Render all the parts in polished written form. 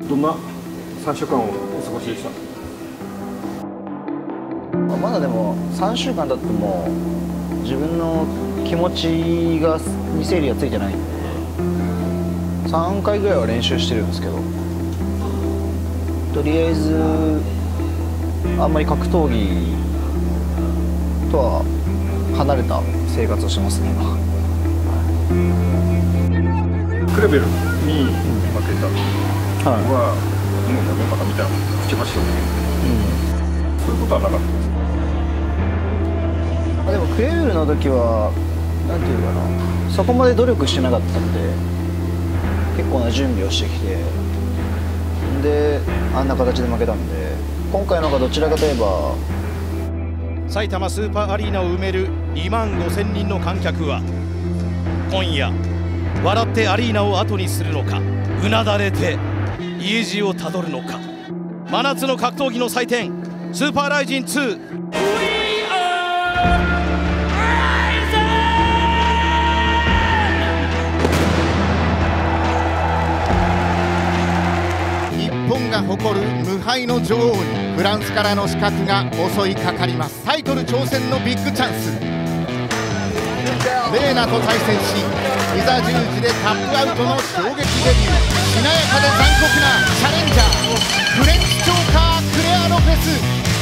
どんな3週間をお過ごしでした？ まだでも3週間経っても自分の気持ちに整理がついてないんで、3回ぐらいは練習してるんですけど、とりあえずあんまり格闘技とは離れた生活をしてますね今。 クレベルに負けたのは、もうやめ方みたいな口走る、そういうことはなかったです。 でもクレベルの時はなんていうかな、そこまで努力してなかったんで、結構な準備をしてきて、であんな形で負けたんで、今回のがどちらかといえば埼玉スーパーアリーナを埋める2万5000人の観客は今夜笑ってアリーナを後にするのか、うなだれて家路をたどるのか。真夏の格闘技の祭典スーパーライジン2。日本が誇る無敗の女王にフランスからの刺客が襲いかかります。タイトル挑戦のビッグチャンス。レーナと対戦し、いざ十字でタップアウトの衝撃デビュー。しなやかで残酷なチャレンジャー、フレンチチョーカークレア・ロペス。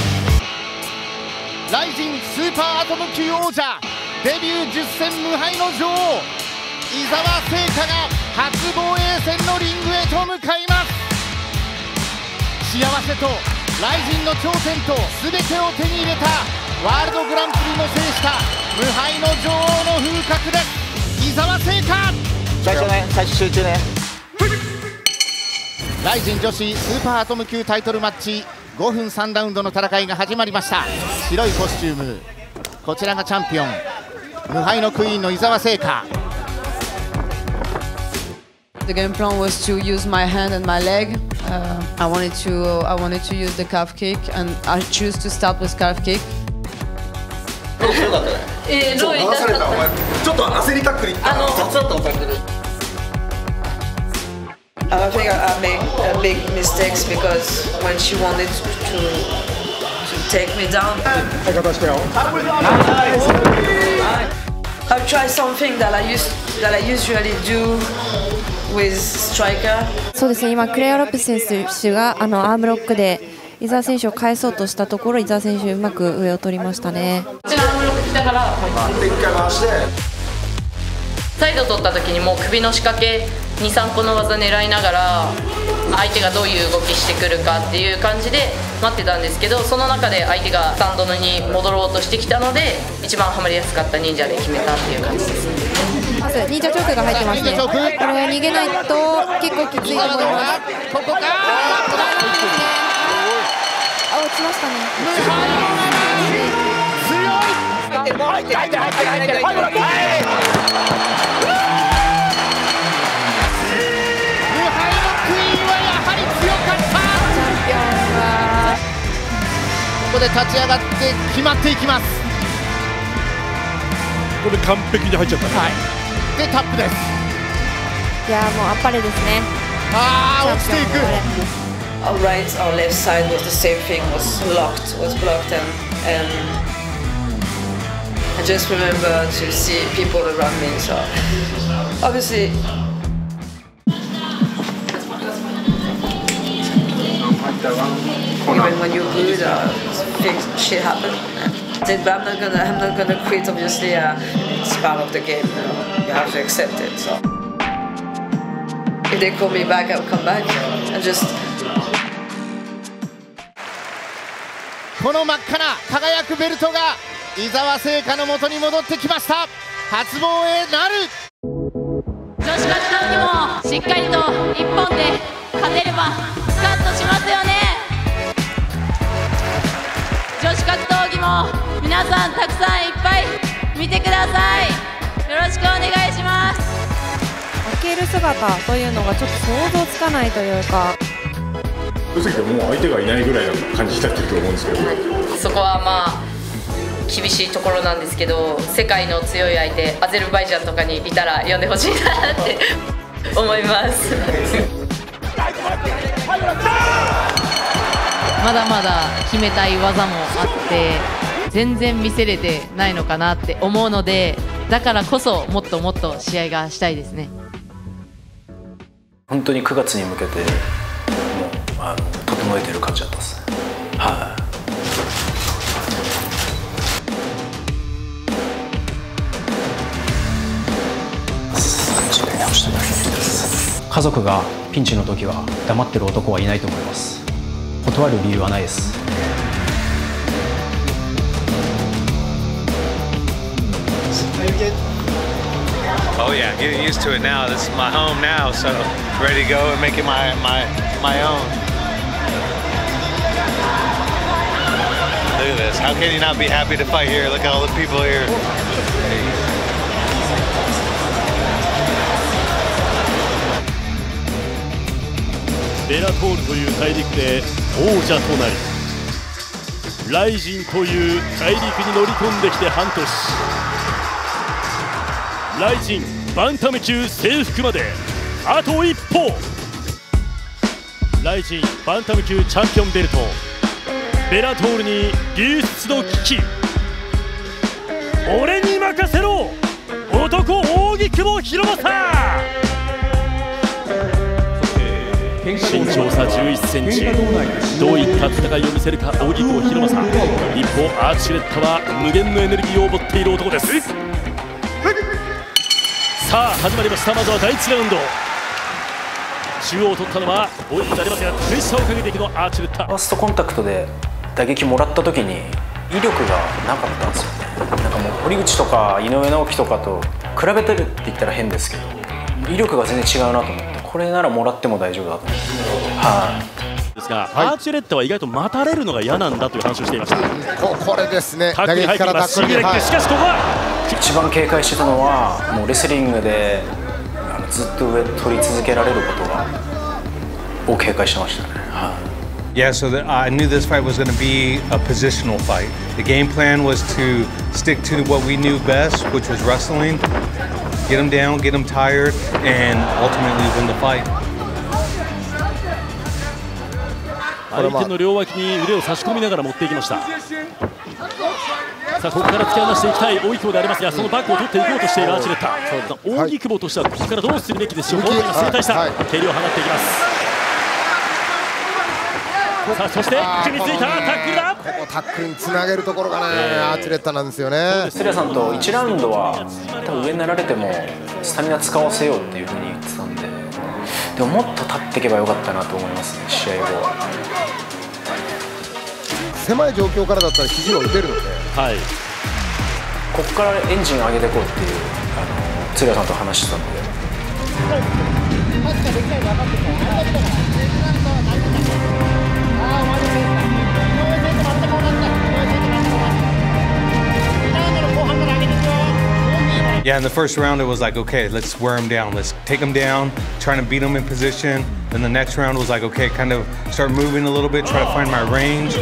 ライジンスーパーアトム級王者、デビュー10戦無敗の女王伊沢聖華が初防衛戦のリングへと向かいます。幸せとライジンの頂点と全てを手に入れたワールドグランプリも制した無敗の女王の風格です。伊沢聖華、 最初集中ね。 ライジン女子スーパーアトム級タイトルマッチ5分3ラウンドの戦いが始まりました。白いコスチューム、こちらがチャンピオン、無敗のクイーンの伊沢聖華。 The game plan was to use my hand and my leg. I wanted to use the calf kick, and I choose to start with calf kick. どう流されたお前、ちょっと焦りタックルいった。雑だったのタックル。 I think I made big mistakes because when she wanted to take me down, I've tried something that I usually do with striker. そうですね、今クレア・ロペス選手がアームロックで伊沢選手を返そうとしたところ、伊沢選手うまく上を取りましたね。 こちらアームロック来たからサイド取った時にもう首の仕掛け 2,3 個の技狙いながら相手がどういう動きしてくるかっていう感じで待ってたんですけど、その中で相手がスタンドに戻ろうとしてきたので、一番はまりやすかった忍者で決めたっていう感じですね。 まず忍者チョークが入ってますね。これ逃げないと結構きついと思います。 ここか落ちましたね。 強い。入ってここで立ち上がって決まっていきます。 これ完璧に入っちゃったね。 はい。でタップです。 いやもうあっぱれですね。 ああ落ちていく。 Our right, our left side was the same thing, was blocked, and I just remember to see people around me. So obviously. Even when you're good, shit happens. But I'm not gonna quit. Obviously, it's part of the game. You have to accept it. So if they call me back, I'll come back. I just. この真っ赤な輝くベルトが伊沢聖華の元に戻ってきました。初防衛なる。 女子格闘技もしっかりと一本で勝てればスカッとしますよね。女子格闘技も皆さんたくさんいっぱい見てください。よろしくお願いします。 負ける姿というのがちょっと想像つかないというか、 正直もう相手がいないぐらいな感じになってると思うんですけど、 そこはまあ厳しいところなんですけど、世界の強い相手アゼルバイジャンとかにいたら呼んでほしいなって思います。 まだまだ決めたい技もあって全然見せれてないのかなって思うので、だからこそもっともっと試合がしたいですね。 本当に9月に向けてもう整えてる感じだったですね。はい。家族がピンチの時は黙ってる男はいないと思います。断る理由はないです。 Oh yeah, getting used to it now. This is my home now, so ready to go and make it my own. Look at this. How can you not be happy to fight here? Look at all the people here. ベラトールという大陸で王者となり、ライジンという大陸に乗り込んできて半年。ライジンバンタム級征服まであと一歩。ライジンバンタム級チャンピオンベルト、ベラトールに流出の危機。俺に任せろ男扇久保博正。身長差11センチ、どういった戦いを見せるか扇久保博正。一方アーチュレットは無限のエネルギーを持っている男です。さあ始まりました。まずは第1ラウンド。中央を取ったのは大井になりますが、プレッシャーをかけていくのアーチュレット。 ファーストコンタクトで打撃もらった時に威力がなかったんですよね。なんかもう堀口とか井上直樹とかと比べてるって言ったら変ですけど、威力が全然違うなと思って、これならもらっても大丈夫だと思って。 ですが、アーチュレットは意外と待たれるのが嫌なんだという話をしていました。 これですね。 タックに入ってきます。しかしここは一番警戒してたのはもうレスリングでずっと上取り続けられることを警戒してましたね。 Yeah, so I knew this fight was going to be a positional fight. The game plan was to stick to what we knew best, which was wrestling, get them down, get them tired, and ultimately win the fight. 相手の両脇に腕を差し込みながら持っていきました。さあここから突き放していきたい扇久保でありますが、そのバックを取っていこうとしているアーチュレッタ。扇久保としてはここからどうするべきでしょうか。今正対した、蹴りを放っていきます。さあそして組みついたタックルだ。 ここタックルにつなげるところがね、アーチュレッタなんですよね。 セリアさんと1ラウンドは多分上になられてもスタミナ使わせようっていうふうに言ってたんで、でももっと立っていけばよかったなと思いますね、試合後は。 狭い状況からだったら肘を打てるので、 はい、 ここからエンジン上げていこうっていうセリアさんと話してたので。 Yeah, in the first round it was like, okay, let's wear him down, let's take him down, trying to beat him in position. Then the next round was like, okay, kind of start moving a little bit, try to find my range.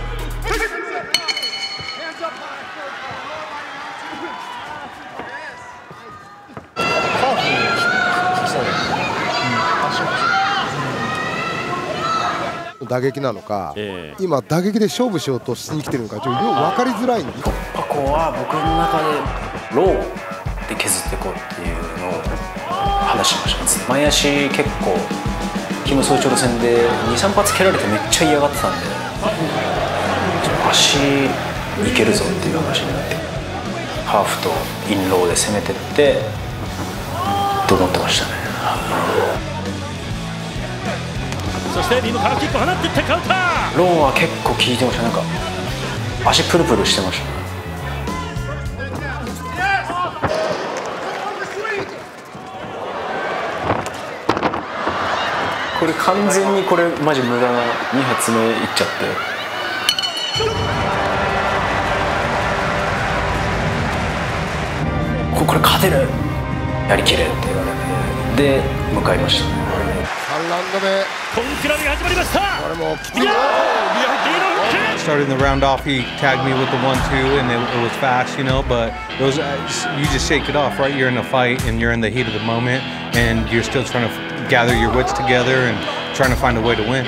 Yeah. 打撃なのか、今打撃で勝負しようとしに来てるのか、ちょっとよく分かりづらいんです。 ここは僕の中でローで削っていこうっていうのを話しました。前足結構キム・ソイチョル戦で 2,3 発蹴られてめっちゃ嫌がってたんで、足いけるぞっていう話になって、ハーフとインローで攻めてってと思ってましたね。 そしてリムカーキック放っていってカウンター。 ローは結構効いてました。なんか足プルプルしてました。これ完全にこれマジ無駄な2発目いっちゃって、これ勝てる、やりきれって言われて、で向かいましたね。 3ラウンド目コンクラミが始まりました。これもきつい。 Starting the round off, he tagged me with the 1-2, and it was fast, you know. But those, you just shake it off, right? You're in a fight, and you're in the heat of the moment, and you're still trying to gather your wits together and trying to find a way to win.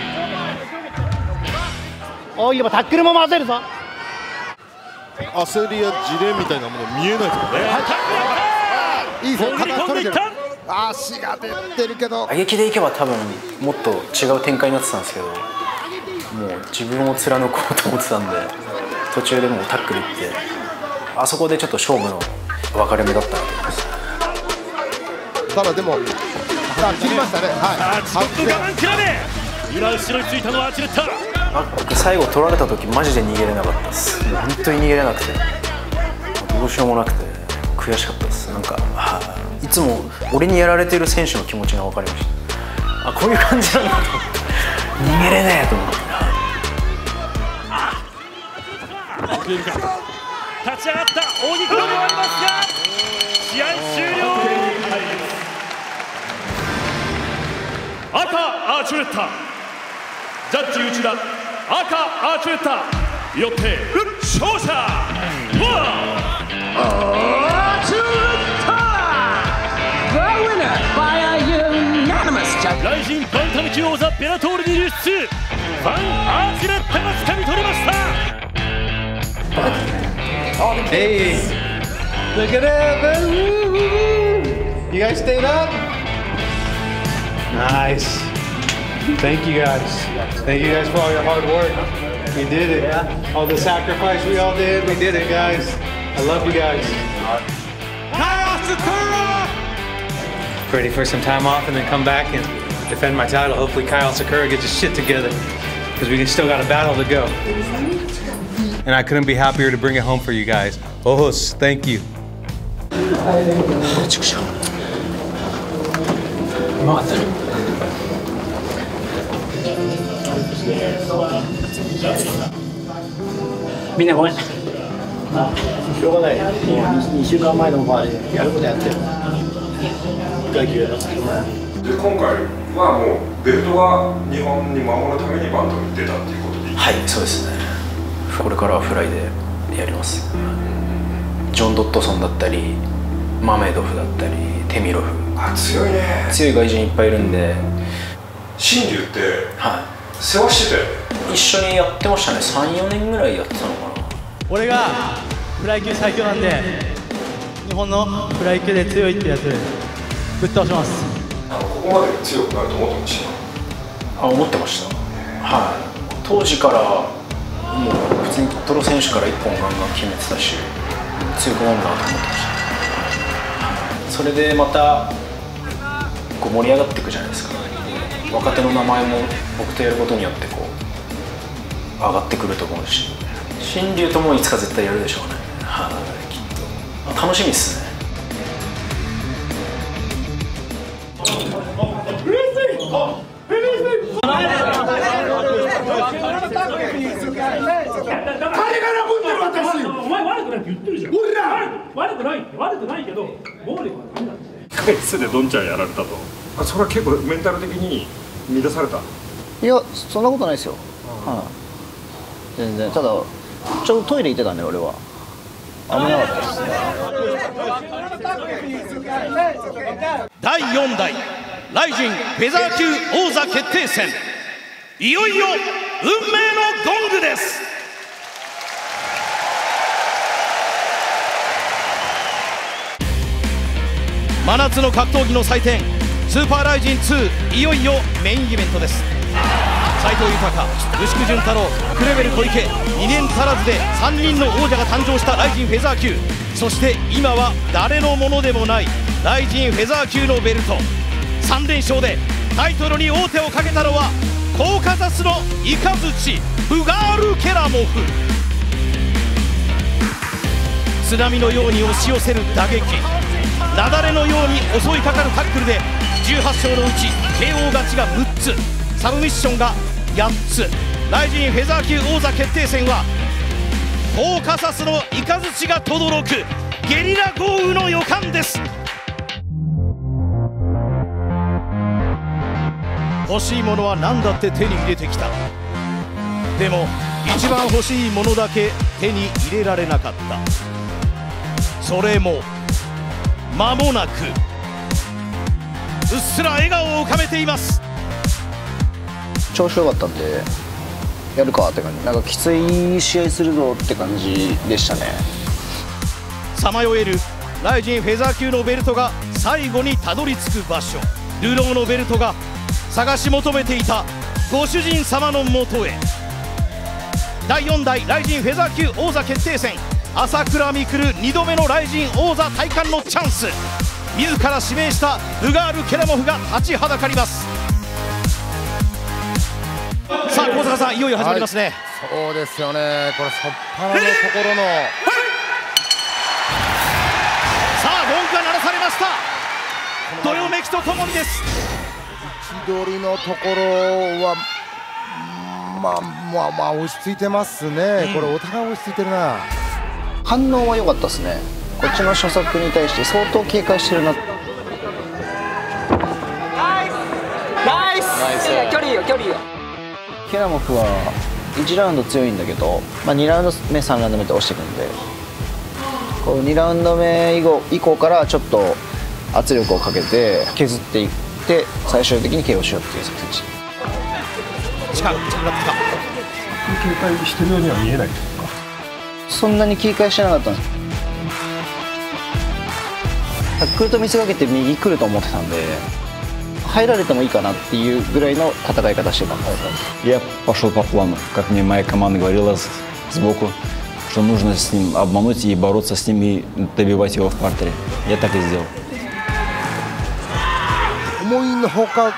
おい、今タックルも混ぜるぞ。 焦りやジレみたいなもの見えないですもんね。いいですよ、肩取れてる。足が出てるけど。 打撃でいけば多分もっと違う展開になってたんですけど、もう自分を貫こうと思ってたんで、途中でもうタックルいって、あそこでちょっと勝負の分かれ目だったなと思います。 ただでも、切りましたね。はい。 ちょっと我慢比べ。今後ろについたのはアーチレッタ。 最後取られた時マジで逃げれなかったです。もう本当に逃げれなくて、どうしようもなくて悔しかったです。なんかいつも俺にやられてる選手の気持ちが分かりました。あ、こういう感じなんだと思って逃げれねえと思って。 立ち上がった大肉で終わりますが試合終了。赤アーチュレッタ、ジャッジ内田赤アーチュレッタ、よって勝者はアーチュレッタ。 The winner by a unanimous judge。 ライジンバンタム級王座ベラトールに流出、ファンアーチュレッタが掴み取りました。 Hey, look at that! You guys stayed up? Nice. Thank you guys. Thank you guys for all your hard work. We did it. All the sacrifice we all did, we did it, guys. I love you guys. Kyle Sakura! Ready for some time off and then come back and defend my title. Hopefully Kyle Sakura gets his shit together because we still got a battle to go. And I couldn't be happier to bring it home for you guys. Ojos, thank you. Mina しょうがない。2週間前のオファーでやることやってる。階級だ。 で今回はもうベルトが日本に守るためにバントに出たっていうことでいい？ はい、そうですね。これからはフライでやります。ジョン・ドットソンだったりマメドフだったりテミロフ、 強いね。 強い外人いっぱいいるんで。 新竜って世話してたよね。 一緒にやってましたね。3、4年ぐらいやってたのかな。 俺がフライ級最強なんで、日本のフライ級で強いってやつぶっ倒します。 ここまで強くなると思ってました？ 思ってました。はい。当時からもう普通にプロ選手から1本ガンガン決めてたし、強くなるなと思ってました。それでまたこう盛り上がっていくじゃないですか。若手の名前も僕とやることによってこう上がってくると思うし、新竜ともいつか絶対やるでしょうね。はい、きっと楽しみっすね。 1ヶ月でどんちゃんやられたと。それは結構メンタル的に乱された？ いや、そんなことないですよ。全然。ただちょうどトイレ行ってたんで俺は危なかったです。 第4代ライジンフェザー級王座決定戦、いよいよ運命のゴングです。真夏の格闘技の祭典スーパーライジン2、いよいよメインイベントです。斉藤豊、牛久潤太郎、クレベル小池、2年足らずで3人の王者が誕生したライジンフェザー級。そして今は誰のものでもないライジンフェザー級のベルト。3連勝でタイトルに王手をかけたのはコーカサスのイカズチブガール・ケラモフ。津波のように押し寄せる打撃、雪崩のように襲いかかるタックルで18勝のうち KO 勝ちが6つ、サブミッションが8つ。ライジンフェザー級王座決定戦はコーカサスのイカズチが轟くゲリラ豪雨の予感です。欲しいものは何だって手に入れてきた。でも一番欲しいものだけ手に入れられなかった。それも間もなく。うっすら笑顔を浮かべています。 調子良かったんでやるかって感じ、なんかきつい試合するぞって感じでしたね。 さまよえるライジンフェザー級のベルトが最後にたどり着く場所、ルローのベルトが探し求めていたご主人様のもとへ。第4代ライジンフェザー級王座決定戦、朝倉未来2度目のライジン王座体感のチャンス、自ら指名したブガール・ケラモフが立ちはだかります。さあ小坂さん、いよいよ始まりますね。 はい、そうですよね、これ初っ端のところの、 さあゴングが鳴らされました。どよめきとともにです。 位置取りのところはまあ落ち着いてますね、これお互い落ち着いてるな。 反応は良かったですね。こっちの初作に対して相当警戒してるな。 ナイス距離よ距離よ。 ケラモフは1ラウンド強いんだけど、2ラウンド目3ラウンド目って押していくんで、こう2ラウンド目以降からちょっと圧力をかけて削っていって最終的に KO しようっていう作戦でした。 近くなってきた。 警戒してるようには見えないですか。 そんなに警戒してなかったんです。タックルと見せかけて右来ると思ってたんで入られてもいいかなっていうぐらいの戦い方してたんです。 Я пошел по плану, как мне моя команда говорила сбоку, что нужно с ним обмануть и бороться с ним и добивать его в партере. Я так и сделал. 思いのほか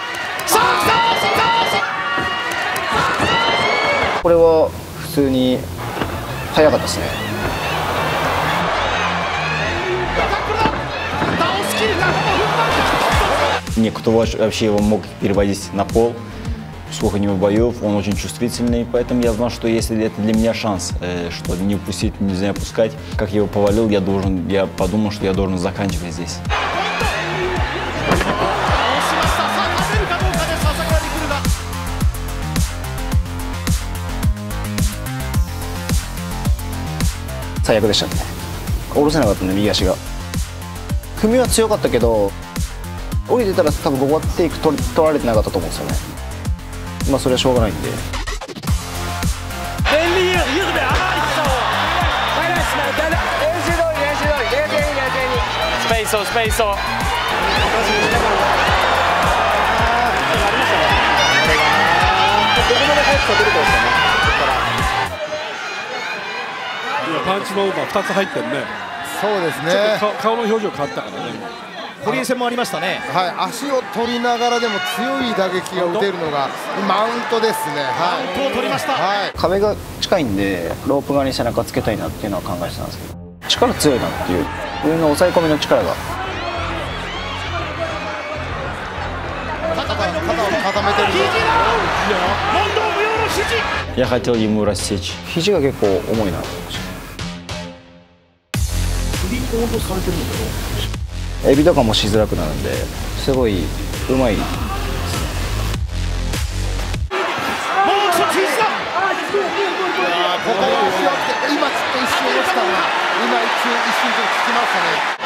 これは普通に早かったですね。 Никто вообще его мог переводить на пол. Сколько у него боев, он очень чувствительный, поэтому я знал, что если это для меня шанс, что не упустить, нельзя опускать. Как я его повалил, я подумал, что я должен заканчивать здесь. 最悪でしたね。下ろせなかったね、右足が。組みは強かったけど降りてたら多分ここはテイク取られてなかったと思うんですよね。まあそれはしょうがないんで。 スペースをスペースをパンチも2つ入ってるね。そうですね。ちょっと顔の表情変わったからね。 堀江戦もありましたね。 はい、足を取りながらでも強い打撃が打てるのがマウントですね。 マウントを取りました。 はい、壁が近いんでロープ側に背中つけたいなっていうのは考えてたんですけど、力強いなっていう上の抑え込みの力が。 肩を固めてる。 Я хотел ему рассечь. 肘が結構重いな。エビとかもしづらくなるんですごいうまい。 もう一つ肘だ。 ここは後ろって今ちょっと一瞬落ちたな。今一瞬ちょっとつきましたね。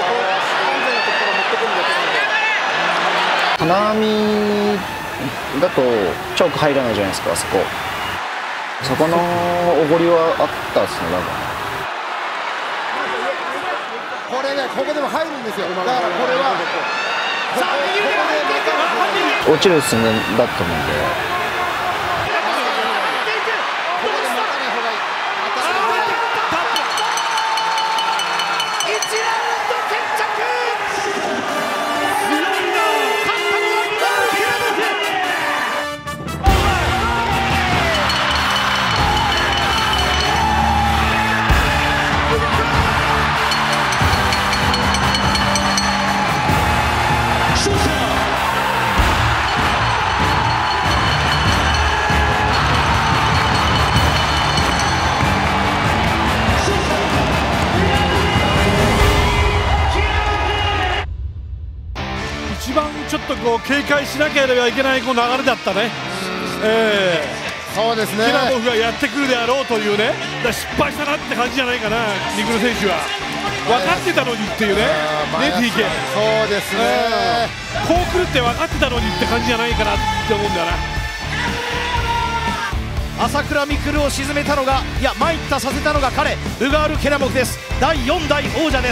金網だとチョーク入らないじゃないですか、あそこ。そこのおごりはあったですね、多分。 これね、ここでも入るんですよ。だからこれは落ちる寸前だったので。 一番ちょっとこう警戒しなければいけないこう流れだったね。そうですね。ケラモフがやってくるであろうというね、だ失敗したなって感じじゃないかな、ニクル選手は。分かってたのにっていうね、TK。そうですね。こう来るって分かってたのにって感じじゃないかなって思うんだよな。 朝倉未来を沈めたのが、いや参ったさせたのが彼、ウガール・ケラモフです。第4代王者です。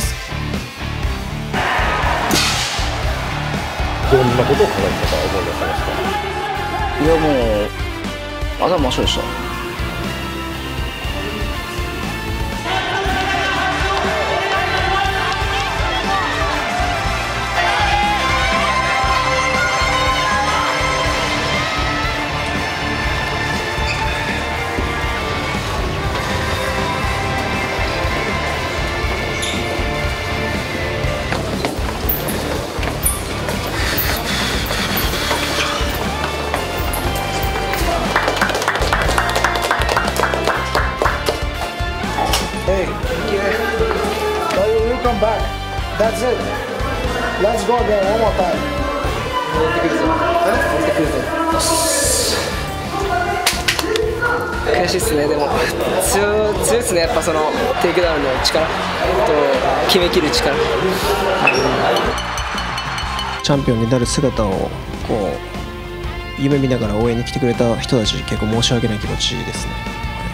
どんなことを考えてたか思い出せますか？ いやもう頭真っ白でした。 Hey, you come back. That's it. Let's go again one more time. 悔しいっすね。でも強いっすね。やっぱそのテイクダウンの力と決めきる力。 チャンピオンになる姿をこう夢見ながら応援に来てくれた人たち、結構申し訳ない気持ちですね。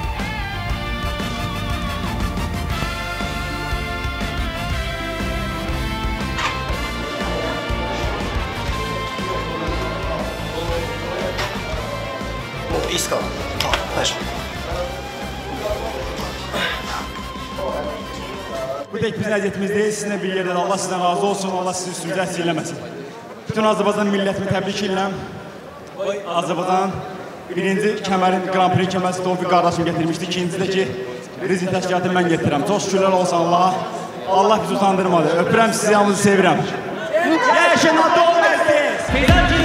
いいっすか？よいしょ。 Buradaki biz əziyyətimizdeyiz. Sizinlə bir yerdə Allah sizdən razı olsun. Allah sizi üstünüzə əsir eləməsin. Bütün Azərbaycan millətimi təbrik edirəm. Azərbaycan birinci kəmərin Grand Prix kəməsi Tevfik qardaşım gətirmişdi. İkinci də ki rezin təşkilatını mən gətirirəm. Çox şükürlər olsun Allaha. Allah bizi utandırmadı. Öpürəm sizi, yalnız sevirəm. Yaşın adı olmasın.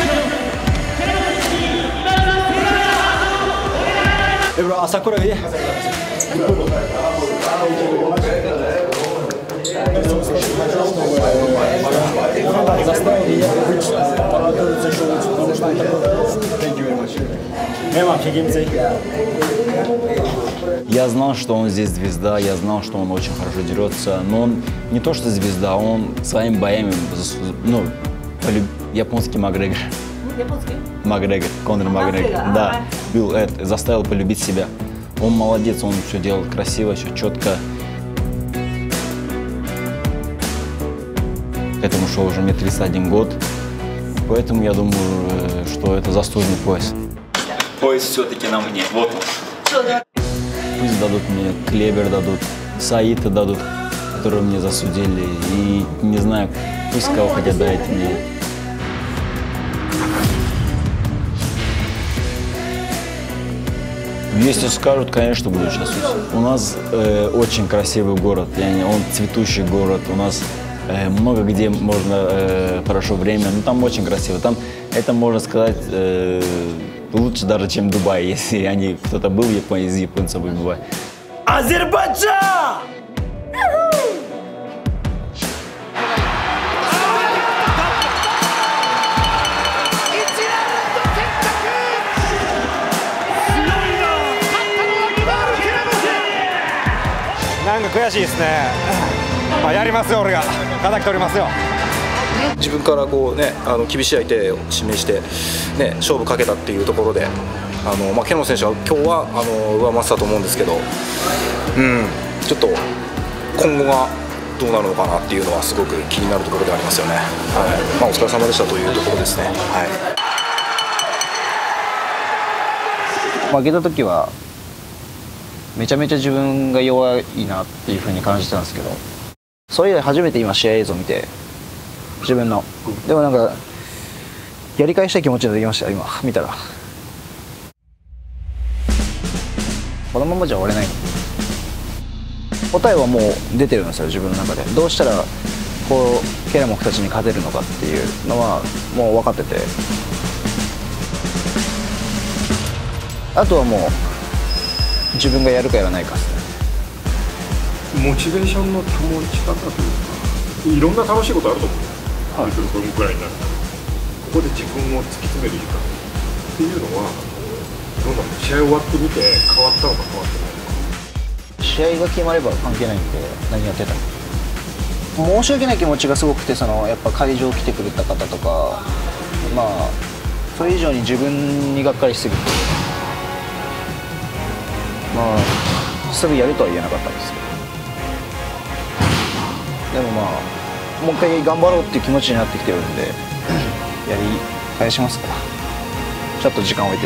朝倉いい。Я знал, что он здесь звезда, я знал, что он очень хорошо дерется, но он не то что звезда, он своими боями, ну, японский Макгрегор. Макгрегор, Конор Макгрегор, да, заставил полюбить себя. Он молодец, он все делал красиво, все четко. К этому шоу уже мне 31 год, поэтому я думаю, что это заслуженный пояс. Пояс все-таки на мне, вот он. Пусть дадут мне, Клебер дадут, Саита дадут, которые мне засудили, и не знаю, пусть кого хотят дать мне. Если скажут, конечно, буду участвовать. У нас очень красивый город, он цветущий город. У нас много где можно хорошо время, но там очень красиво. Там это, можно сказать, лучше даже, чем Дубай, если кто-то был в Японии, из японцев в Дубае. Азербайджан! なんか悔しいですね。まあやりますよ、俺が叩き取りますよ。 自分からこうね、厳しい相手を指名してね、勝負かけたっていうところで、ケノン選手は今日は上回ってたと思うんですけど、ちょっと今後がどうなるのかなっていうのはすごく気になるところでありますよね。はい。お疲れ様でしたというところですね。はい。 負けた時はめちゃめちゃ自分が弱いなっていうふうに感じてたんですけど、それ以来初めて今試合映像を見て、自分のでもなんかやり返したい気持ちができましたよ。今見たらこのままじゃ終われない。答えはもう出てるんですよ、自分の中で。どうしたらこうケラモフたちに勝てるのかっていうのはもう分かってて、あとはもう自分がやるかやらないかですね。モチベーションの保ち方というか、いろんな楽しいことあると思う。これぐらいになる。ここで自分を突き詰める時間っていうのは、どうだろう、試合終わってみて変わったのか変わってないのか。 試合が決まれば関係ないんで、何やってたの。申し訳ない気持ちがすごくて、やっぱ会場来てくれた方とか、まあそれ以上に自分にがっかりしすぎて。 まあすぐやるとは言えなかったんですけど、でもまあもう一回頑張ろうっていう気持ちになってきてるんでやり返しますから、ちょっと時間を置いて。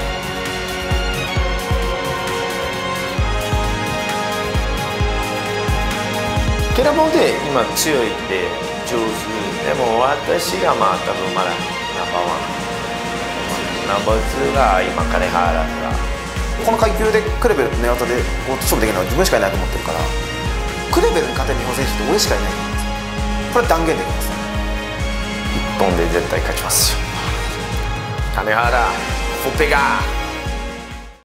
ケラボで今強いって上手でも私がまあ多分まだナンバーワンナンバーツーが今金原がこの階級でクレベルと寝技で勝負できるのは自分しかいないと思ってるから、クレベルに勝てる日本選手って俺しかいないと思うんですよ。これ断言できます。 一本で絶対勝ちますよ。金原フォペガー